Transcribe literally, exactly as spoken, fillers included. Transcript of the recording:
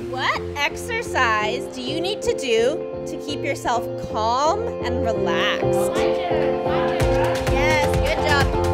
What exercise do you need to do to keep yourself calm and relaxed? My turn, my turn. Yes, good job.